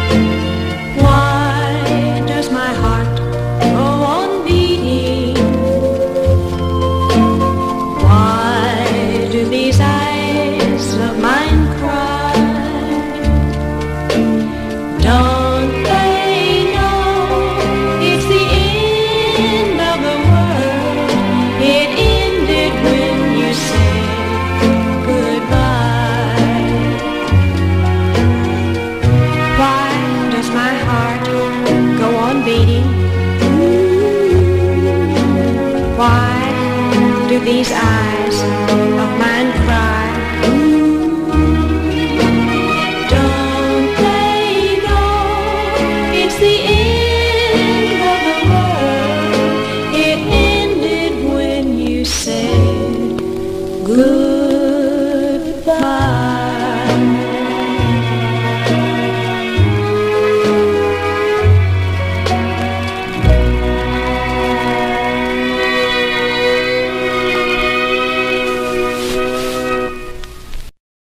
Why does my heart go on beating? Why do these eyes of mine cry? Don't they know it's the end of the world? It ended when you said goodbye. Why does my heart go on beating? Why do these eyes